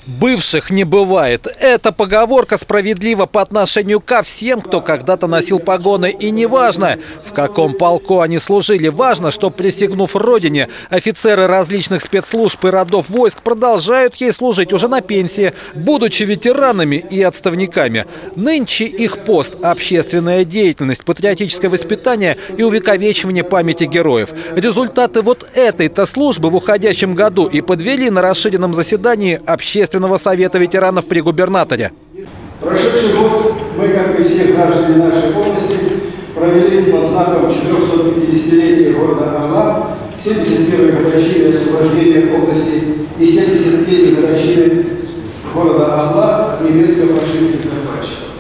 Бывших не бывает. Эта поговорка справедлива по отношению ко всем, кто когда-то носил погоны. И не важно, в каком полку они служили. Важно, что, присягнув родине, офицеры различных спецслужб и родов войск продолжают ей служить уже на пенсии, будучи ветеранами и отставниками. Нынче их пост – общественная деятельность, патриотическое воспитание и увековечивание памяти героев. Результаты вот этой-то службы в уходящем году и подвели на расширенном заседании Общественного совета ветеранов при губернаторе. Прошедший год мы, как и все граждане нашей области, провели под знаком 450-летия города Орла, 71-й годовщины освобождения области и 73-й годовщины города Орла немецко-фашистских захватчиков.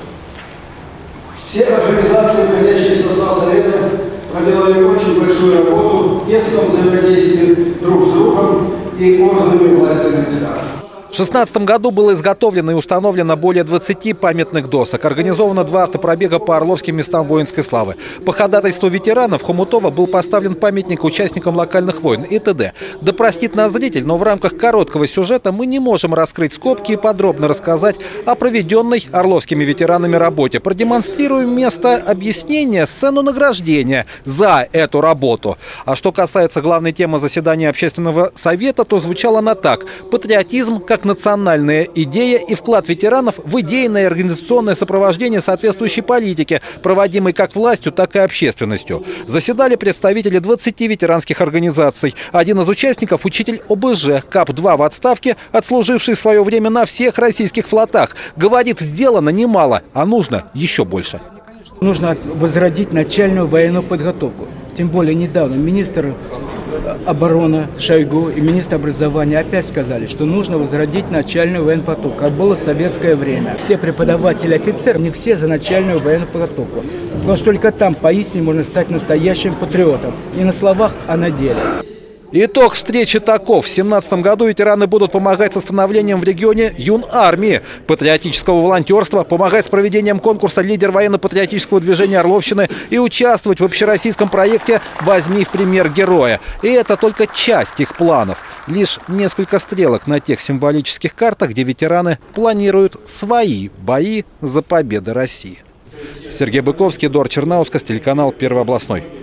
Все организации, входящие в состав Совета, проделали очень большую работу в тесном взаимодействии друг с другом и органами власти на местах. В 2016 году было изготовлено и установлено более 20 памятных досок. Организовано 2 автопробега по орловским местам воинской славы. По ходатайству ветеранов Хомутова был поставлен памятник участникам локальных войн и т.д. Да простит нас зритель, но в рамках короткого сюжета мы не можем раскрыть скобки и подробно рассказать о проведенной орловскими ветеранами работе. Продемонстрируем место объяснения, сцену награждения за эту работу. А что касается главной темы заседания Общественного совета, то звучала она так: патриотизм как национальная идея и вклад ветеранов в идейное и организационное сопровождение соответствующей политики, проводимой как властью, так и общественностью. Заседали представители 20 ветеранских организаций. Один из участников – учитель ОБЖ, КАП-2 в отставке, отслуживший в свое время на всех российских флотах. Говорит, сделано немало, а нужно еще больше. Нужно возродить начальную военную подготовку. Тем более недавно министр обороны Шойгу и министр образования опять сказали, что нужно возродить начальную военную подготовку, как было в советское время. Все преподаватели, офицеры, не все за начальную военную подготовку. Потому что только там поистине можно стать настоящим патриотом. Не на словах, а на деле. Итог встречи таков. В 2017 году ветераны будут помогать со становлением в регионе юнармии, патриотического волонтерства, помогать с проведением конкурса «Лидер военно-патриотического движения Орловщины» и участвовать в общероссийском проекте «Возьми в пример героя». И это только часть их планов. Лишь несколько стрелок на тех символических картах, где ветераны планируют свои бои за победы России. Сергей Быковский, Эдуард Чернаускас, телеканал Первый областной.